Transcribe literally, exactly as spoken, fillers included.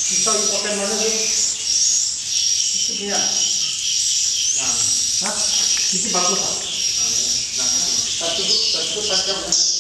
Pisau yang pakai mana tuh? Itu punya. Nah, Hah? Itu bagus ah. nah, nah, Satu satu tajam.